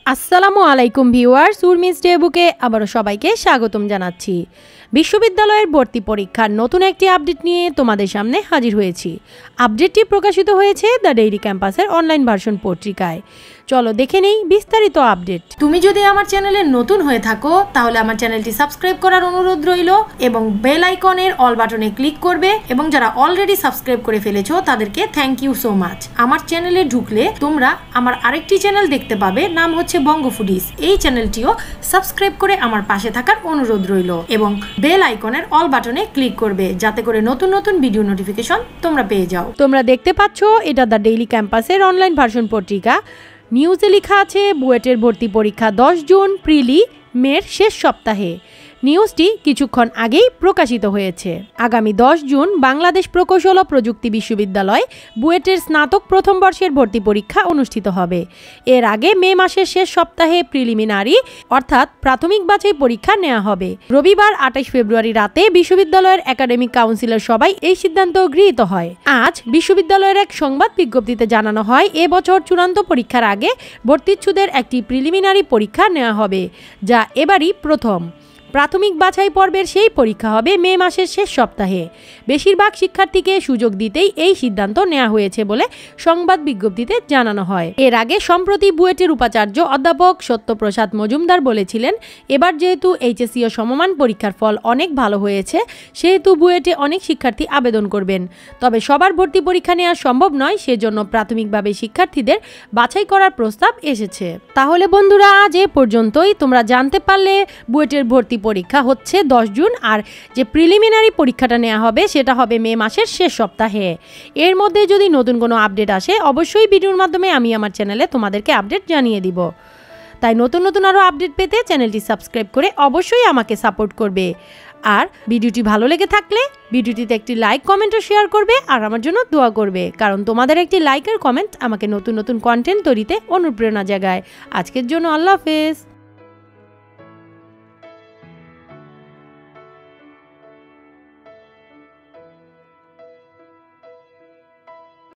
আসসালামু আলাইকুম viewers, Urmi's day বুকে আবারও সবাইকে স্বাগতম জানাচ্ছি। বিশ্ববিদ্যালয়ের ভর্তি পরীক্ষার নতুন একটি আপডেট নিয়ে তোমাদের সামনে হাজির হয়েছি। আপডেটটি প্রকাশিত হয়েছে দ্য ডেইলি ক্যাম্পাসের অনলাইন ভার্সন পত্রিকায়। চলো দেখে নেই বিস্তারিত আপডেট। তুমি যদি আমার চ্যানেলে নতুন হয়ে থাকো তাহলে আমার চ্যানেলটি সাবস্ক্রাইব করার অনুরোধ রইল এবং বেল আইকনের অল বাটনে ক্লিক করবে, এবং যারা অলরেডি সাবস্ক্রাইব করে ফেলেছো তাদেরকে থ্যাংক ইউ সো মাচ। আমার চ্যানেলে ঢুকলে তোমরা আমার আরেকটি চ্যানেল দেখতে পাবে, নাম হচ্ছে বঙ্গ ফুডিস। এই চ্যানেলটিও সাবস্ক্রাইব করে আমার পাশে থাকার অনুরোধ রইল এবং বেল আইকনের অল বাটনে ক্লিক করবে, যাতে করে নতুন নতুন ভিডিও নোটিফিকেশন তোমরা পেয়ে যাও। তোমরা দেখতে পাচ্ছ এটা দ্য ডেইলি ক্যাম্পাসের অনলাইন ভার্সন পত্রিকা। নিউজে লেখা আছে বুয়েটের ভর্তি পরীক্ষা 10 জুন, প্রিলি মের শেষ সপ্তাহে। নিউজটি কিছুক্ষণ আগেই প্রকাশিত হয়েছে। আগামী 10 জুন বাংলাদেশ প্রকৌশল ও প্রযুক্তি বিশ্ববিদ্যালয় বুয়েটের স্নাতক প্রথম বর্ষের ভর্তি পরীক্ষা অনুষ্ঠিত হবে। এর আগে মে মাসের শেষ সপ্তাহে প্রিলিমিনারি অর্থাৎ প্রাথমিক বাছাই পরীক্ষা নেওয়া হবে। রবিবার 28 ফেব্রুয়ারি রাতে বিশ্ববিদ্যালয়ের একাডেমিক কাউন্সিলের সভায় এই সিদ্ধান্ত গৃহীত হয়। আজ বিশ্ববিদ্যালয়ের এক সংবাদ বিজ্ঞপ্তিতে জানানো হয়, এবছর চূড়ান্ত পরীক্ষার আগে ভর্তিচ্ছুদের একটি প্রিলিমিনারি পরীক্ষা নেওয়া হবে, যা এবারই প্রথম। প্রাথমিক বাছাই পর্বের সেই পরীক্ষা হবে মে মাসের শেষ সপ্তাহে। বেশিরভাগ শিক্ষার্থীকে সুযোগ দিতেই এই সিদ্ধান্ত নেওয়া হয়েছে বলে সংবাদ বিজ্ঞপ্তিতে জানানো হয়। এর আগে সম্প্রতি বুয়েটের উপাচার্য অধ্যাপক সত্যপ্রসাদ মজুমদার বলেছিলেন, এবার যেহেতু এইচএসসি ও সমমান পরীক্ষার ফল অনেক ভালো হয়েছে, সেহেতু বুয়েটে অনেক শিক্ষার্থী আবেদন করবেন। তবে সবার ভর্তি পরীক্ষা নেওয়া সম্ভব নয়, সেজন্য প্রাথমিকভাবে শিক্ষার্থীদের বাছাই করার প্রস্তাব এসেছে। তাহলে বন্ধুরা, আজ এ পর্যন্তই। তোমরা জানতে পারলে বুয়েটের ভর্তি পরীক্ষা হচ্ছে 10 জুন, আর যে প্রিলিমিনারি পরীক্ষাটা নেওয়া হবে সেটা হবে মে মাসের শেষ সপ্তাহে। এর মধ্যে যদি নতুন কোনো আপডেট আসে অবশ্যই ভিডিওর মাধ্যমে আমি আমার চ্যানেলে তোমাদেরকে আপডেট জানিয়ে দিব। তাই নতুন নতুন আরও আপডেট পেতে চ্যানেলটি সাবস্ক্রাইব করে অবশ্যই আমাকে সাপোর্ট করবে। আর ভিডিওটি ভালো লেগে থাকলে ভিডিওটিতে একটি লাইক, কমেন্ট ও শেয়ার করবে, আর আমার জন্য দোয়া করবে, কারণ তোমাদের একটি লাইক আর কমেন্ট আমাকে নতুন নতুন কন্টেন্ট তৈরিতে অনুপ্রেরণা জাগায়। আজকের জন্য আল্লাহ হাফেজ।